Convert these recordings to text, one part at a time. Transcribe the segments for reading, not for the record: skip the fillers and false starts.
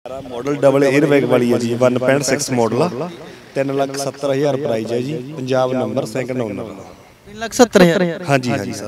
Model double airbag वाली है जी 1.6 मॉडल 3,70,000 प्राइस है जी। Punjab number second owner 3,70,000। हाँ जी हाँ जी सर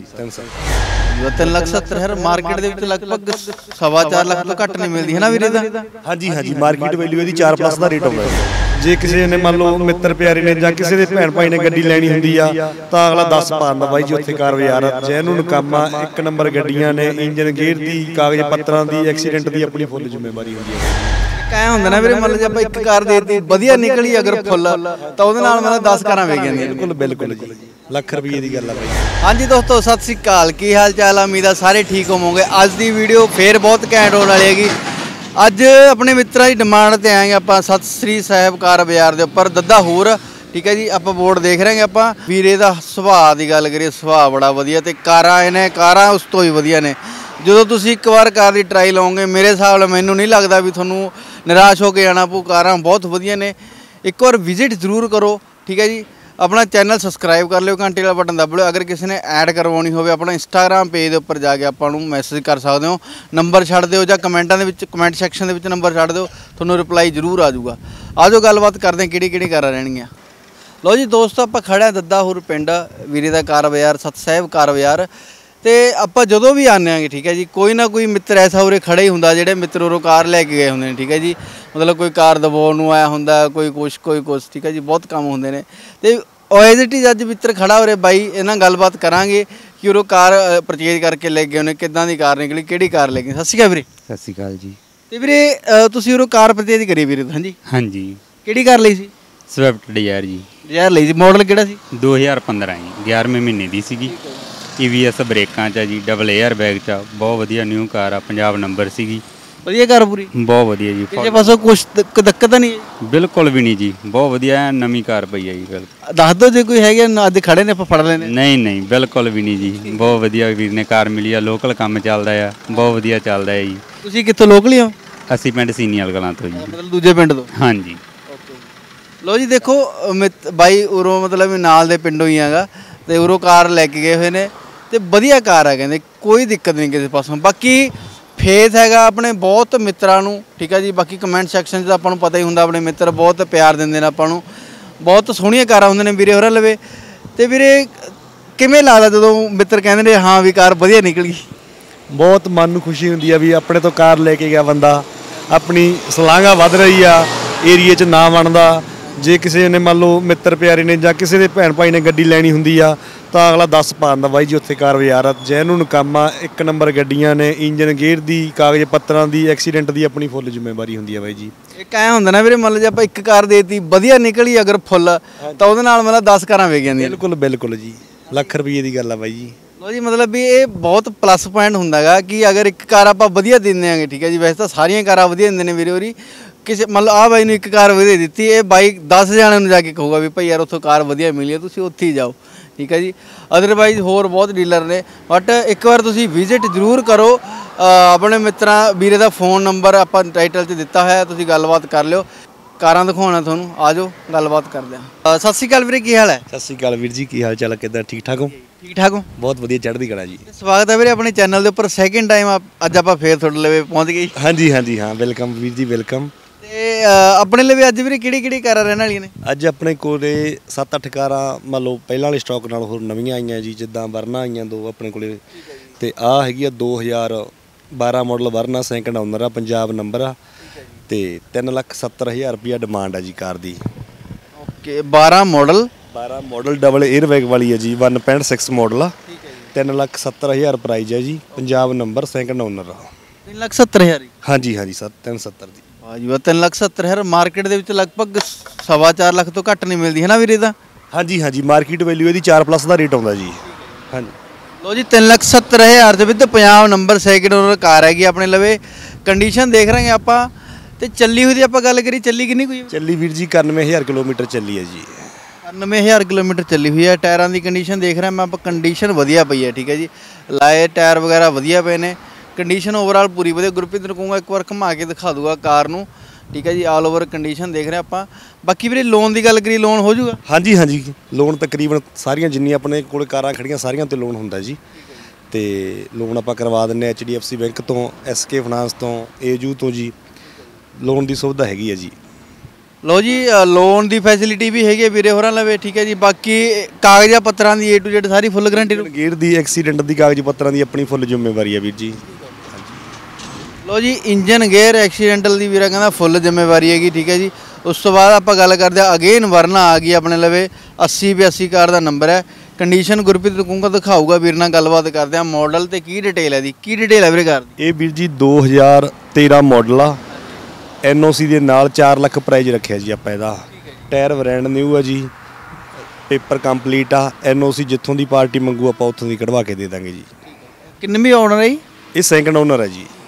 3,70,000 मार्केट ਦੇ ਵਿੱਚ ਲਗਭਗ 4.5 ਲੱਖ ਤੋਂ ਘੱਟ ਨਹੀਂ ਮਿਲਦੀ ਹੈ ਨਾ ਵੀਰੇ ਦਾ। हाँ जी हाँ जी मार्केट वैल्यू ਇਹਦੀ 4+ ਦਾ ਰੇਟ ਆਉਂਦਾ ਹੈ। ਜੇ ਕਿਸੇ ਨੇ ਮੰਨ ਲਓ ਮਿੱਤਰ ਪਿਆਰੇ ਨੇ ਜਾਂ ਕਿਸੇ ਦੇ ਭੈਣ ਭਾਈ ਨੇ ਗੱਡੀ ਲੈਣੀ ਹੁੰਦੀ ਆ ਤਾਂ ਅਗਲਾ 10 ਪਾਉਂਦਾ ਬਾਈ ਜੀ ਉੱਥੇ ਕਾਰ ਬਾਜ਼ਾਰ ਜੈਨੂਨ ਕੰਮ ਆ, ਇੱਕ ਨੰਬਰ ਗੱਡੀਆਂ ਨੇ, ਇੰਜਨ ਗੇਅਰ ਦੀ, ਕਾਗਜ਼ ਪੱਤਰਾਂ ਦੀ, ਐਕਸੀਡੈਂਟ ਦੀ ਆਪਣੀ ਫੁੱਲ ਜ਼ਿੰਮੇਵਾਰੀ ਹੁੰਦੀ ਹੈ। ਕਾਇ ਹੁੰਦਾ ਨਾ ਵੀਰੇ ਮਤਲਬ ਜੇ ਆਪਾਂ ਇੱਕ ਕਾਰ ਦੇਤੀ ਵਧੀਆ ਨਿਕਲੀ ਅਗਰ ਫੁੱਲ ਤਾਂ ਉਹਦੇ ਨਾਲ ਮੈਨੂੰ 10 ਕਾਰਾਂ ਵੇਚ ਜਾਂਦੀਆਂ। ਬਿਲਕੁਲ ਬਿਲकुल ਜੀ ਲੱਖ ਰੁਪਏ ਦੀ ਗੱਲ ਆ ਬਾਈ। ਹਾਂਜੀ ਦੋਸਤੋ ਸਤਿ ਸ੍ਰੀ ਅਕਾਲ, ਕੀ ਹਾਲ ਚਾਲ ਆ? ਉਮੀਦ ਆ ਸਾਰੇ ਠੀਕ ਹੋਵੋਗੇ। ਅੱਜ ਦੀ ਵੀਡੀਓ ਫੇਰ ਬਹੁਤ ਘੈਂਟ ਹੋਣ ਵਾਲੀ ਹੈਗੀ। ਅੱਜ ਆਪਣੇ ਮਿੱਤਰਾਂ ਦੀ ਡਿਮਾਂਡ ਤੇ ਆਏਗੇ ਆਪਾਂ ਸਤਿ ਸ੍ਰੀ ਸਾਹਿਬ ਕਾਰ ਬਾਜ਼ਾਰ ਦੇ ਉੱਪਰ ਦੱਦਾ ਹੋਰ। ਠੀਕ ਹੈ ਜੀ, ਆਪਾਂ ਬੋਰਡ ਦੇਖ ਰਹੇ ਹਾਂ ਆਪਾਂ ਵੀਰੇ ਦਾ ਸੁਭਾਅ ਦੀ ਗੱਲ ਕਰੀਏ, ਸੁਭਾਅ ਬੜਾ ਵਧੀਆ ਤੇ ਕਾਰਾਂ ਇਹਨੇ ਕਾਰਾਂ ਉਸ ਤੋਂ ਹੀ ਵਧੀਆ ਨੇ। ਜਦੋਂ ਤੁਸੀਂ ਇੱਕ ਵਾਰ ਕਾਰ ਦੀ ਟਰਾਈ ਲਓਗੇ ਮੇਰੇ ਹਿਸਾਬ ਨਾਲ ਮੈਨੂੰ ਨਹੀਂ ਲੱਗਦਾ ਵੀ ਤੁਹਾਨੂੰ ਨਿਰਾਸ਼ ਹੋ ਕੇ ਜਾਣਾ ਪਊ। ਕਾਰਾਂ ਬਹੁਤ ਵਧੀਆ ਨੇ, ਇੱਕ ਵਾਰ ਵਿਜ਼ਿਟ ਜ਼ਰੂਰ ਕਰੋ। ਠੀਕ ਹੈ ਜੀ, अपना चैनल सबसक्राइब कर लियो, घंटे वाला बटन दब लियो। अगर किसी ने ऐड करवानी हो अपना इंस्टाग्राम पेज के उपर जाके आपको मैसेज कर सकते हो, नंबर छड़ दो या कमेंटा के कमेंट सैक्शन के नंबर छड़ दो, थोड़ा रिप्लाई जरूर आ जाऊगा। आ जाओ गलबात करते हैं किहड़ी कारां रहणगीआं। लो जी दोस्तों आप खड़े दद्दा हुर पिंड वीरे दा कार बाज़ार सत साहिब कार बाज़ार तो आप जो भी आने हैं। ठीक है जी, कोई ना कोई मित्र ऐसा उरे खड़े ही होंगे जेडे मित्र उरों कार लैके गए होंगे। ठीक है जी, मतलब कोई कार दबाउण नूं आया होंगे, कोई कुछ। ठीक है जी, बहुत काम होंगे ने ते एज इट इज़ अज मित्र खड़ा उरे बाई इन्हां गलबात करांगे कि उरों कार परचेज करके ले गए उन्हें किदां दी कार निकली, किहड़ी कार ले गए। सत श्री अकाल वीरे। सत श्री अकाल जी। ते वीरे तुसीं उरों कार परचेज करी वीरे? हाँ जी हाँ जी। किहड़ी कार लई सी? स्विफ्ट डिजायर जी। डिजायर लई सी। मॉडल किहड़ा सी? 2015 जी, 11वें महीने दी सीगी। EVS ब्रेकां च जी, डबल एयर बैग च बहुत वधिया न्यू कार आ, पंजाब नंबर सीगी। वधिया कार पूरी बहुत वधिया जी। किसी पासों कुछ दिक्कत नहीं है? बिल्कुल भी नहीं जी, बहुत वधिया नवीं कार पई है जी। बिल्कुल दस दो जो कोई है अज खड़े ने फड़ लेने। नहीं नहीं बिल्कुल भी नहीं जी, बहुत वधिया वीर ने कार मिली है। लोकल काम चलदा है, बहुत वधिया चलदा है जी। तुसीं कित्थों लोकल ही हो? असीं पिंड सीनीवाल कलां तो जी। मतलब दूजे पिंड तो? हाँ जी। लो जी देखो बाई उरों मतलब नाल दे पिंडों ही हैगा ते उरों कार लैके गए हुए ने ते वधिया कार है, कहंदे कोई दिक्कत नहीं किसी पासों। बाकी फेथ हैगा अपने बहुत मित्रां नूं। ठीक है जी, बाकी कमेंट सैक्शन च आपां नूं पता ही हुंदा अपने मित्र बहुत प्यार दिंदे ने आपां नूं, बहुत सोहणीआं कारां हुंदियां ने वीरे होरां लवे। ते वीरे किवें लगदा जदों मित्र कहंदे ने हाँ भी कार वधिया निकली? बहुत मन नूं खुशी हुंदी आ भी अपने तो कार लेके गया बंदा, अपनी सलांघा वध रही आ, एरिए च नाम बनदा। जे किसी ने मान लो मित्र प्यारे ने ਜਾਂ ਕਿਸੇ ਦੇ ਭੈਣ ਭਾਈ ਨੇ ਗੱਡੀ ਲੈਣੀ ਹੁੰਦੀ ਆ ਤਾਂ ਅਗਲਾ 10 ਪਾਉਂਦਾ ਬਾਈ ਜੀ ਉੱਥੇ ਕਾਰ ਬਾਜ਼ਾਰ ਜੈਨੂਨ ਕੰਮ ਆ, ਇੱਕ ਨੰਬਰ ਗੱਡੀਆਂ ਨੇ, ਇੰਜਨ ਗੇਅਰ ਦੀ, ਕਾਗਜ਼ ਪੱਤਰਾਂ ਦੀ, ਐਕਸੀਡੈਂਟ ਦੀ ਆਪਣੀ ਫੁੱਲ ਜ਼ਿੰਮੇਵਾਰੀ ਹੁੰਦੀ ਆ ਬਾਈ ਜੀ। ਇੱਕ ਐ ਹੁੰਦਾ ਨਾ ਵੀਰੇ, ਮੰਨ ਲਓ ਜੇ ਆਪਾਂ ਇੱਕ ਕਾਰ ਦੇਤੀ ਵਧੀਆ ਨਿਕਲੀ ਅਗਰ ਫੁੱਲ ਤਾਂ ਉਹਦੇ ਨਾਲ ਮਤਲਬ 10 ਕਾਰਾਂ ਵੇਚ ਜਾਂਦੀਆਂ। ਬਿਲਕੁਲ ਬਿਲकुल ਜੀ, ਲੱਖ ਰੁਪਏ ਦੀ ਗੱਲ ਆ ਬਾਈ ਜੀ। ਲੋ ਜੀ ਮਤਲਬ ਵੀ ਇਹ ਬਹੁਤ ਪਲੱਸ ਪੁਆਇੰਟ ਹੁੰਦਾ ਗਾ ਕਿ ਅਗਰ ਇੱਕ ਕਾਰ ਆਪਾਂ ਵਧੀਆ ਦਿੰਦੇ ਆਂਗੇ। ਠੀਕ ਹੈ ਜੀ, ਵੈਸੇ ਤਾਂ ਸਾਰੀਆਂ ਕਾਰਾਂ ਵਧੀਆ ਦਿੰਦੇ ਨੇ ਵੀਰੇ ਹੋਰੀ। ਕਿਸੇ मतलब आ बाई एक कार वधिया दी, ये बाई 10 जणिਆਂ जाके कहूगा भी भाई यार उत्थों कार वधिया मिली है, तुसीं उत्थे ही जाओ। ठीक है जी, अदरवाइज होर बहुत डीलर ने, बट एक बार तुसीं विजिट जरूर करो। अपने मित्रां वीरे दा फोन नंबर आपां टाइटल 'च दिता है, तुसीं गलबात कर लिओ। कारां दिखाउणा तुहानूं, आ जाओ गलबात करदे हां। सत श्री अकाल वीरे, की हाल है? सत श्री अकाल वीर जी, की हाल चाल किदां? ठीक ठाक हो? ठीक ठाक हो? बहुत वधिया चढ़दी कला जी। स्वागत है वीरे अपने चैनल के उपर सैकेंड टाइम अज आपां फेर तुहाडे लवे पहुंच गए। हाँ जी हाँ जी हाँ, वेलकम वीर जी वेलकम। अपने लिए अज भी किहड़ी कारां रहण वालियां ने? अज अपने कोले 7-8 कारां मान लो पहलां वाले स्टॉक नाल होर नवीआं आईआं जी, जिद्दां वरना आईआं 2 अपने कोले ते आ हैगी आ 2012 मॉडल वरना सेकंड ओनर आ, पंजाब नंबर आ ते 3,70,000 रुपया डिमांड है जी कार दी। Okay, 12 model double airbag वाली है जी, 1.6 मॉडल आ, 3,70,000 प्राइस है जी। पंजाब नंबर सेकंड ओनर आ। 3,70,000? हाँ जी हाँ जी सर, 370 दी। हाँ जी, 3,70,000 मार्केट ਦੇ ਵਿੱਚ ਲਗਭਗ 4.5 ਲੱਖ ਤੋਂ ਘੱਟ ਨਹੀਂ ਮਿਲਦੀ ਹੈ ਨਾ ਵੀਰੇ ਦਾ। हाँ जी हाँ जी मार्केट वैल्यू ਇਹਦੀ 4+ ਦਾ ਰੇਟ ਆਉਂਦਾ ਜੀ। हाँ जी ਲੋ ਜੀ 3,70,000 ਦੇ ਵਿੱਚ Punjab number second owner car ਹੈਗੀ ਆਪਣੇ ਲਵੇ। ਕੰਡੀਸ਼ਨ ਦੇਖ ਰਹੇ ਹਾਂ ਆਪਾਂ ਤੇ ਚੱਲੀ ਹੋਈ ਦੀ ਆਪਾਂ ਗੱਲ ਕਰੀ, ਚੱਲੀ ਕਿੰਨੀ ਕੋਈ? ਚੱਲੀ ਵੀਰ ਜੀ 91,000 ਕਿਲੋਮੀਟਰ ਚੱਲੀ ਹੈ ਜੀ। 91,000 ਕਿਲੋਮੀਟਰ ਚੱਲੀ ਹੋਈ ਹੈ। ਟਾਇਰਾਂ ਦੀ ਕੰਡੀਸ਼ਨ ਦੇਖ ਰਹੇ ਮੈਂ ਆਪਾਂ, ਕੰਡੀਸ਼ਨ ਵਧੀਆ ਪਈ ਹੈ। ਠੀਕ ਹੈ ਜੀ, ਲਾਏ ਟਾਇਰ ਵਗੈਰਾ ਵਧੀਆ ਪਏ ਨੇ, कंडीशन ओवरऑल पूरी वधिया। गुरप्रीत नूं कहूँगा एक बार घुमा के दिखा दूंगा कार नूं। ठीक है जी, ऑल ओवर कंडीशन देख रहे आप। बाकी ਵੀਰੇ लोन की गल करिए, लोन हो जाऊगा? हाँ जी हाँ जी, लोन तकरीबन सारियां जिन्नियां अपने कोल कारां खड़ियां सारियां ते लोन हुंदा जी। ते लोन आपां करवा दिंदे HDFC बैंक तो, SK फाइनेंस तो, AU तो जी। ਲੋਨ ਦੀ ਸੁਵਿਧਾ ਹੈਗੀ ਹੈ ਜੀ। ਲੋ ਜੀ ਲੋਨ ਦੀ ਫੈਸਿਲਿਟੀ ਵੀ ਹੈਗੀ ਹੈ ਵੀਰੇ ਹੋਰਾਂ ਲਵੇ, ਠੀਕ ਹੈ ਜੀ। ਬਾਕੀ ਕਾਗਜ਼ਾਂ ਪੱਤਰਾਂ ਦੀ A to Z ਸਾਰੀ ਫੁੱਲ ਗਰੰਟੀ। ਗੇਅਰ ਦੀ ਐਕਸੀਡੈਂਟ ਦੀ ਕਾਗਜ਼ ਪੱਤਰਾਂ ਦੀ ਆਪਣੀ ਫੁੱਲ ਜ਼ਿੰਮੇਵਾਰੀ ਹੈ ਵੀਰ ਜੀ। ਲੋ ਜੀ ਇੰਜਨ ਗੇਅਰ ਐਕਸੀਡੈਂਟਲ ਦੀ ਵੀਰਾ ਕਹਿੰਦਾ ਫੁੱਲ ਜ਼ਿੰਮੇਵਾਰੀ ਹੈਗੀ, ਠੀਕ ਹੈ ਜੀ। ਉਸ ਤੋਂ ਬਾਅਦ ਆਪਾਂ ਗੱਲ ਕਰਦੇ ਹਾਂ ਅਗੇਨ ਵਰਨਾ ਆ ਗਈ ਆਪਣੇ ਲਵੇ 8082 ਕਾਰ ਦਾ ਨੰਬਰ ਹੈ। ਕੰਡੀਸ਼ਨ ਗੁਰਪ੍ਰੀਤ ਰਕੂੰਗਾ ਦਿਖਾਊਗਾ, ਵੀਰ ਨਾਲ ਗੱਲਬਾਤ ਕਰਦੇ ਹਾਂ। ਮਾਡਲ ਤੇ ਕੀ ਡਿਟੇਲ ਹੈ ਦੀ, ਕੀ ਡਿਟੇਲ ਹੈ ਵੀਰੇ ਕਾਰ ਦੀ? ਇਹ ਵੀਰ ਜੀ 2013 ਮਾਡਲ ਆ। NOC ਦੇ ਨਾਲ 4 ਲੱਖ ਪ੍ਰਾਈਜ਼ ਰੱਖਿਆ ਜੀ ਆਪਾਂ ਇਹਦਾ। ਟਾਇਰ ਬ੍ਰਾਂਡ ਨਿਊ ਆ ਜੀ, ਪੇਪਰ ਕੰਪਲੀਟ ਆ। NOC ਜਿੱਥੋਂ ਦੀ ਪਾਰਟੀ ਮੰਗੂ ਆਪਾਂ ਉੱਥੋਂ ਦੀ ਕਢਵਾ ਕੇ ਦੇ ਦਾਂਗੇ ਜੀ। ਕਿੰਨਵੀਂ ਓਨਰ ਹੈ ਜੀ? ਇਹ ਸੈਕੰਡ ਓਨਰ ਹੈ ਜੀ।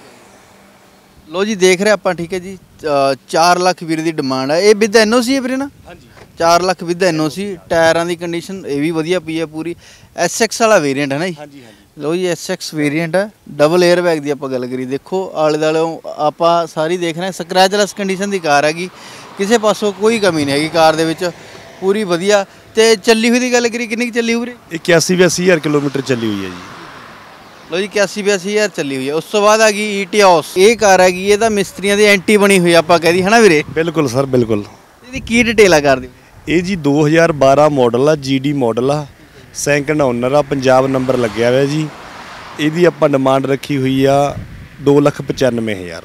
ਲੋ ਜੀ ਦੇਖ ਰਹੇ ਆਪਾਂ, ਠੀਕ ਹੈ ਜੀ। 4 ਲੱਖ ਵੀਰ ਦੀ ਡਿਮਾਂਡ ਹੈ। ਇਹ ਵਿਦ NOC ਹੈ ਵੀਰੇ ਨਾ? ਹਾਂਜੀ 4 ਲੱਖ ਵਿਦ NOC। ਟਾਇਰਾਂ ਦੀ ਕੰਡੀਸ਼ਨ ਇਹ ਵੀ ਵਧੀਆ ਪਈ ਹੈ ਪੂਰੀ। SX ਵਾਲਾ ਵੇਰੀਐਂਟ ਹੈ ਨਾ ਜੀ? ਹਾਂਜੀ ਹਾਂਜੀ। ਲੋ ਜੀ SX ਵੇਰੀਐਂਟ ਹੈ, ਡਬਲ 에ਅਰ ਬੈਗ ਦੀ ਆਪਾਂ ਗੱਲ ਕਰੀ, ਦੇਖੋ ਆਲੇ ਦੁਆਲੇ ਆਪਾਂ ਸਾਰੀ ਦੇਖ ਰਹੇ ਸਕ੍ਰੈਚਲੈਸ ਕੰਡੀਸ਼ਨ ਦੀ ਕਾਰ ਹੈਗੀ, ਕਿਸੇ ਪਾਸੋਂ ਕੋਈ ਕਮੀ ਨਹੀਂ ਹੈਗੀ ਕਾਰ ਦੇ ਵਿੱਚ, ਪੂਰੀ ਵਧੀਆ। ਤੇ ਚੱਲੀ ਹੋਈ ਦੀ ਗੱਲ ਕਰੀ, ਕਿੰਨੀ ਚੱਲੀ ਹੋਈ ਵੀਰੇ? 81-82 ਹਜ਼ਾਰ ਕਿਲੋਮੀਟਰ ਚੱਲੀ ਹੋਈ ਹੈ ਜੀ। ਲੋ ਜੀ 81-82 ਹਜ਼ਾਰ ਚੱਲੀ ਹੋਈ ਹੈ। ਉਸ ਤੋਂ ਬਾਅਦ ਆ ਗਈ ਈਟੀਓਸ। ਇਹ ਕਾਰ ਹੈਗੀ, ਇਹ ਤਾਂ ਮਿਸਤਰੀਆਂ ਦੀ ਐਂਟੀ ਬਣੀ ਹੋਈ ਆਪਾਂ ਕਹਦੀ ਹੈ ਨਾ ਵੀਰੇ? ਬਿਲਕੁਲ ਸਰ ਬਿਲਕੁਲ। ਇਹਦੀ ਕੀ ਡਿਟੇਲ ਆ ਕਾਰ ਦੀ? ਇਹ ਜੀ 2012 ਮਾਡਲ ਆ, GD ਮਾਡਲ ਆ, ਸੈਕੰਡ ਓਨਰ ਆ, ਪੰਜਾਬ ਨੰਬਰ ਲੱਗਿਆ ਹੋਇਆ ਜੀ। ਇਹਦੀ ਆਪਾਂ ਡਿਮਾਂਡ ਰੱਖੀ ਹੋਈ ਆ 2,95,000।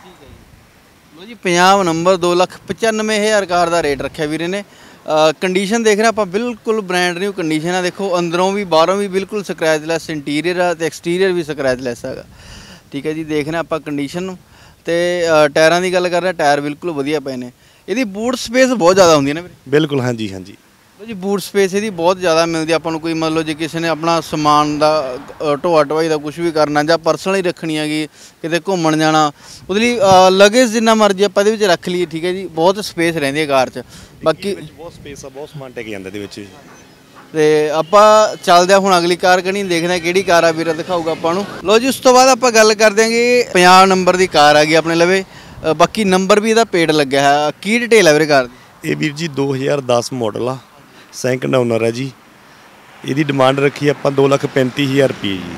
ਲੋ ਜੀ ਪੰਜਾਬ ਨੰਬਰ 2,95,000 ਕਾਰ ਦਾ ਰੇਟ ਰੱਖਿਆ ਵੀਰੇ ਨੇ। ਕੰਡੀਸ਼ਨ ਦੇਖ ਰਹੇ ਆਪਾਂ, ਬਿਲਕੁਲ ਬ੍ਰਾਂਡ ਨਿਊ ਕੰਡੀਸ਼ਨ ਆ। ਦੇਖੋ ਅੰਦਰੋਂ ਵੀ ਬਾਹਰੋਂ ਵੀ ਬਿਲਕੁਲ ਸਕ੍ਰੈਚਲੈਸ ਇੰਟੀਰੀਅਰ ਆ ਤੇ ਐਕਸਟੀਰੀਅਰ ਵੀ ਸਕ੍ਰੈਚਲੈਸ ਹੈਗਾ, ਠੀਕ ਹੈ ਜੀ। ਦੇਖ ਰਹੇ ਆਪਾਂ ਕੰਡੀਸ਼ਨ ਤੇ ਟਾਇਰਾਂ ਦੀ ਗੱਲ ਕਰ ਰਹੇ, ਟਾਇਰ ਬਿਲਕੁਲ ਵਧੀਆ ਪਏ ਨੇ। ਇਹਦੀ ਬੂਟ ਸਪੇਸ ਬਹੁਤ ਜ਼ਿਆਦਾ ਹੁੰਦੀ ਹੈ ਨਾ ਵੀਰੇ? ਬਿਲਕੁਲ ਹਾਂਜੀ ਹਾਂਜੀ। ਜੀ ਬੂਟ ਸਪੇਸ ਇਹਦੀ ਬਹੁਤ ਜ਼ਿਆਦਾ ਮਿਲਦੀ ਆਪਾਂ ਨੂੰ। ਕੋਈ ਮੰਨ ਲਓ ਜੇ ਕਿਸੇ ਨੇ ਆਪਣਾ ਸਮਾਨ ਦਾ ਢੋਆ ਢਵਾਈ ਦਾ ਕੁਝ ਵੀ ਕਰਨਾ ਜਾਂ ਪਰਸਨਲੀ ਰੱਖਣੀ ਹੈਗੀ, ਕਿਤੇ ਘੁੰਮਣ ਜਾਣਾ, ਉਹਦੇ ਲਈ ਲਗੇਜ ਜਿੰਨਾ ਮਰਜ਼ੀ ਆਪਾਂ ਇਹਦੇ ਵਿੱਚ ਰੱਖ ਲਈਏ, ਠੀਕ ਹੈ ਜੀ। ਬਹੁਤ ਸਪੇਸ ਰਹਿੰਦੀ ਹੈ ਕਾਰ 'ਚ। ਬਾਕੀ ਬਹੁਤ ਸਪੇਸ ਆ, ਬਹੁਤ ਸਮਾਨ ਟਿਕ ਜਾਂਦਾ ਇਹਦੇ ਵਿੱਚ। ਤੇ ਆਪਾਂ ਚੱਲਦੇ ਹਾਂ ਹੁਣ ਅਗਲੀ ਕਾਰ ਕਣੀ, ਦੇਖਦੇ ਹਾਂ ਕਿਹੜੀ ਕਾਰ ਆ ਵੀਰਾ ਦਿਖਾਊਗਾ ਆਪਾਂ ਨੂੰ। ਲੋ ਜੀ ਉਸ ਤੋਂ ਬਾਅਦ ਆਪਾਂ ਗੱਲ ਕਰਦੇ ਹਾਂ ਕਿ 50 ਨੰਬਰ ਦੀ ਕਾਰ ਆ ਗਈ ਆਪਣੇ ਲਵੇ। ਬਾਕੀ ਨੰਬਰ ਵੀ ਇਹਦਾ ਪੇਡ ਲੱਗਿਆ ਹੈ। ਕੀ ਡਿਟੇਲ ਹੈ ਵੀਰੇ ਕਾਰ ਦੀ? ਇਹ ਵੀਰ ਜੀ 2010 ਮਾਡਲ ਆ, ਸੈਕੰਡ ਓਨਰ ਹੈ ਜੀ। ਇਹਦੀ ਡਿਮਾਂਡ ਰੱਖੀ ਆਪਾਂ 2,35,000 ਰੁਪਏ ਜੀ।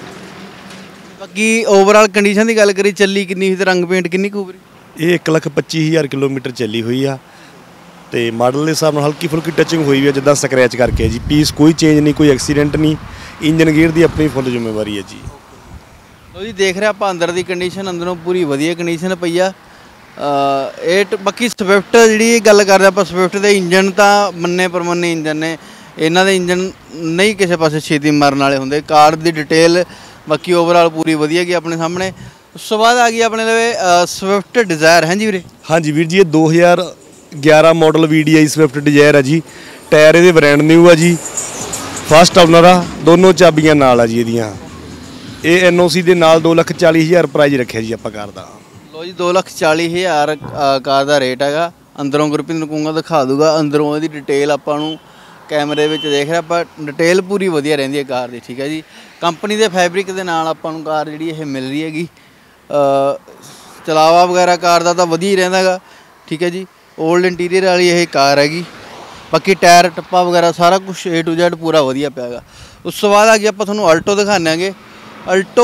ਬਾਕੀ ਓਵਰਆਲ ਕੰਡੀਸ਼ਨ ਦੀ ਗੱਲ ਕਰੀ, ਚੱਲੀ ਕਿੰਨੀ ਹੋਈ ਤੇ ਰੰਗ ਪੇਂਟ ਕਿੰਨੀ ਕੁ ਵੀਰੇ? ਇਹ 1,25,000 ਕਿਲੋਮੀਟਰ ਚੱਲੀ ਹੋਈ ਆ ਤੇ ਮਾਡਲ ਦੇ ਹਿਸਾਬ ਨਾਲ ਹਲਕੀ ਫੁਲਕੀ ਟੱਚਿੰਗ ਹੋਈ ਵੀ ਆ, ਜਿੱਦਾਂ ਸਕ੍ਰੈਚ ਕਰਕੇ ਜੀ। ਪੀਸ ਕੋਈ ਚੇਂਜ ਨਹੀਂ, ਕੋਈ ਐਕਸੀਡੈਂਟ ਨਹੀਂ। ਇੰਜਨ ਗੇਅਰ ਦੀ ਆਪਣੀ ਫੁੱਲ ਜ਼ਿੰਮੇਵਾਰੀ ਹੈ ਜੀ। ਲੋ ਜੀ ਦੇਖ ਰਹੇ ਆਪਾਂ ਅੰਦਰ ਦੀ ਕੰਡੀਸ਼ਨ, ਅੰਦਰੋਂ ਪੂਰੀ ਵਧੀਆ ਕੰਡੀਸ਼ਨ ਪਈ ਆ। ਬਾਕੀ ਸਵਿਫਟ ਜਿਹੜੀ ਗੱਲ ਕਰਦੇ ਆਪਾਂ, ਸਵਿਫਟ ਦੇ ਇੰਜਨ ਤਾਂ ਮੰਨੇ ਪਰਮੰਨੇ ਇੰਜਨ ਨੇ। ਇਹਨਾਂ ਦੇ ਇੰਜਨ ਨਹੀਂ ਕਿਸੇ ਪਾਸੇ ਛੇਤੀ ਮਰਨ ਵਾਲੇ ਹੁੰਦੇ। ਕਾਰ ਦੀ ਡਿਟੇਲ ਬਾਕੀ ਓਵਰਆਲ ਪੂਰੀ ਵਧੀਆ ਗਈ ਆਪਣੇ ਸਾਹਮਣੇ। ਉਸ ਤੋਂ ਬਾਅਦ ਆ ਗਈ ਆਪਣੇ ਲਵੇ ਸਵਿਫਟ ਡਿਜ਼ਾਇਰ। ਹਾਂਜੀ ਵੀਰੇ? ਹਾਂਜੀ ਵੀਰ ਜੀ, ਇਹ 2011 ਮਾਡਲ VDI ਸਵਿਫਟ ਡਿਜ਼ਾਇਰ ਆ ਜੀ। ਟਾਇਰ ਇਹਦੇ ਬ੍ਰਾਂਡ ਨਿਊ ਆ ਜੀ, ਫਸਟ ਓਨਰ ਆ, ਦੋਨੋਂ ਚਾਬੀਆਂ ਨਾਲ ਆ ਜੀ ਇਹਦੀਆਂ। ਇਹ NOC ਦੇ ਨਾਲ 2,40,000 ਪ੍ਰਾਈਜ਼ ਰੱਖਿਆ ਜੀ ਆਪਾਂ ਕਾਰ ਦਾ। ਲੋ ਜੀ 2,40,000 ਕਾਰ ਦਾ ਰੇਟ ਹੈਗਾ। ਅੰਦਰੋਂ ਗੁਰਪ੍ਰੀਤ ਨੂੰ ਕਹੂੰਗਾ ਦਿਖਾ ਦੂਗਾ। ਅੰਦਰੋਂ ਇਹਦੀ ਡਿਟੇਲ ਆਪਾਂ ਨੂੰ ਕੈਮਰੇ ਵਿੱਚ ਦੇਖ ਰਹੇ ਆਪਾਂ, ਡਿਟੇਲ ਪੂਰੀ ਵਧੀਆ ਰਹਿੰਦੀ ਹੈ ਕਾਰ ਦੀ, ਠੀਕ ਹੈ ਜੀ। ਕੰਪਨੀ ਦੇ ਫੈਬਰਿਕ ਦੇ ਨਾਲ ਆਪਾਂ ਨੂੰ ਕਾਰ ਜਿਹੜੀ ਇਹ ਮਿਲ ਰਹੀ ਹੈਗੀ। ਚਲਾਵਾ ਵਗੈਰਾ ਕਾਰ ਦਾ ਤਾਂ ਵਧੀਆ ਹੀ ਰਹਿੰਦਾ ਹੈਗਾ, ਠੀਕ ਹੈ ਜੀ। ਓਲਡ ਇੰਟੀਰੀਅਰ ਵਾਲੀ ਇਹ ਕਾਰ ਹੈਗੀ। ਬਾਕੀ ਟਾਇਰ ਟੱਪਾ ਵਗੈਰਾ ਸਾਰਾ ਕੁਝ A to Z ਪੂਰਾ ਵਧੀਆ ਪਿਆ ਹੈਗਾ। ਉਸ ਤੋਂ ਬਾਅਦ ਆ ਗਈ ਆਪਾਂ ਤੁਹਾਨੂੰ ਅਲਟੋ ਦਿਖਾਉਂਦੇ ਹਾਂਗੇ। ਅਲਟੋ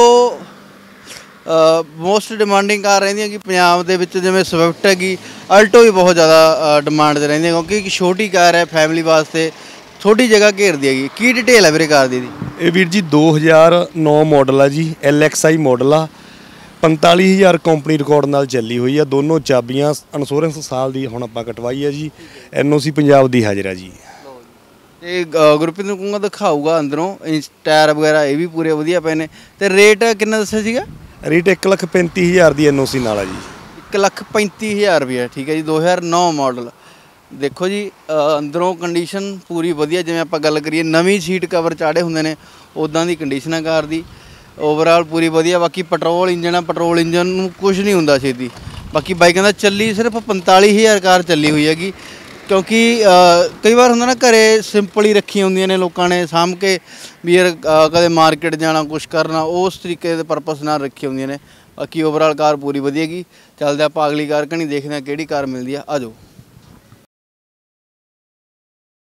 ਮੋਸਟ ਡਿਮਾਂਡਿੰਗ ਕਾਰ ਰਹਿੰਦੀ ਹੈਗੀ ਪੰਜਾਬ ਦੇ ਵਿੱਚ। ਜਿਵੇਂ ਸਵਿਫਟ ਹੈਗੀ, ਅਲਟੋ ਵੀ ਬਹੁਤ ਜ਼ਿਆਦਾ ਡਿਮਾਂਡ 'ਤੇ ਰਹਿੰਦੀ ਹੈ, ਕਿਉਂਕਿ ਇੱਕ ਛੋਟੀ ਕਾਰ ਹੈ, ਫੈਮਿਲੀ ਵਾਸਤੇ ਥੋੜੀ ਜਗ੍ਹਾ ਘੇਰਦੀ ਹੈਗੀ। ਕੀ ਡਿਟੇਲ ਹੈ ਵੀਰੇ ਕਾਰ ਦੀ? ਇਹ ਵੀਰ ਜੀ 2009 ਮਾਡਲ ਆ ਜੀ, LXI ਮਾਡਲ ਆ। 45,000 ਕੰਪਨੀ ਰਿਕਾਰਡ ਨਾਲ ਚੱਲੀ ਹੋਈ ਆ। ਦੋਨੋਂ ਚਾਬੀਆਂ, ਇੰਸ਼ੋਰੈਂਸ ਸਾਲ ਦੀ ਹੁਣ ਆਪਾਂ ਕਟਵਾਈ ਆ ਜੀ। NOC ਪੰਜਾਬ ਦੀ ਹਾਜ਼ਰ ਆ ਜੀ। ਤੇ ਗੁਰਪ੍ਰੀਤ ਨੂੰ ਕਹੂੰਗਾ ਦਿਖਾਊਗਾ ਅੰਦਰੋਂ ਟਾਇਰ ਵਗੈਰਾ, ਇਹ ਵੀ ਪੂਰੇ ਵਧੀਆ ਪਏ ਨੇ। ਤੇ ਰੇਟ ਕਿੰਨਾ ਦੱਸਿਆ ਸੀਗਾ? ਰੇਟ 1,35,000 ਦੀ NOC ਨਾਲ ਆ ਜੀ। 1,35,000 ਰੁਪਏ, ਠੀਕ ਹੈ ਜੀ। 2009 ਮਾਡਲ। ਦੇਖੋ ਜੀ ਅੰਦਰੋਂ ਕੰਡੀਸ਼ਨ ਪੂਰੀ ਵਧੀਆ। ਜਿਵੇਂ ਆਪਾਂ ਗੱਲ ਕਰੀਏ ਨਵੀਂ ਸੀਟ ਕਵਰ ਚਾੜੇ ਹੁੰਦੇ ਨੇ, ਉੱਦਾਂ ਦੀ ਕੰਡੀਸ਼ਨ ਹੈ ਕਾਰ ਦੀ। ਓਵਰਆਲ ਪੂਰੀ ਵਧੀਆ। ਬਾਕੀ ਪੈਟਰੋਲ ਇੰਜਨ ਆ, ਪੈਟਰੋਲ ਇੰਜਨ ਨੂੰ ਕੁਝ ਨਹੀਂ ਹੁੰਦਾ ਛੇਤੀ। ਬਾਕੀ ਬਾਈਕਾਂ ਦਾ ਚੱਲੀ ਸਿਰਫ 45,000 ਕਾਰ ਚੱਲੀ ਹੋਈ ਹੈਗੀ। ਕਿਉਂਕਿ ਕਈ ਵਾਰ ਹੁੰਦਾ ਨਾ ਘਰੇ ਸਿੰਪਲ ਹੀ ਰੱਖੀਆਂ ਹੁੰਦੀਆਂ ਨੇ ਲੋਕਾਂ ਨੇ ਸਾਂਭ ਕੇ, ਵੀ ਯਾਰ ਕਦੇ ਮਾਰਕੀਟ ਜਾਣਾ, ਕੁਛ ਕਰਨਾ, ਉਸ ਤਰੀਕੇ ਦੇ ਪਰਪਸ ਨਾਲ ਰੱਖੀਆਂ ਹੁੰਦੀਆਂ ਨੇ। ਬਾਕੀ ਓਵਰਆਲ ਕਾਰ ਪੂਰੀ ਵਧੀਆ ਹੈਗੀ। ਚੱਲਦੇ ਆਪਾਂ ਅਗਲੀ ਕਾਰ ਕਣੀ, ਦੇਖਦੇ ਹਾਂ ਕਿਹੜੀ ਕਾਰ ਮਿਲਦੀ ਆ। ਆ ਜਾਓ।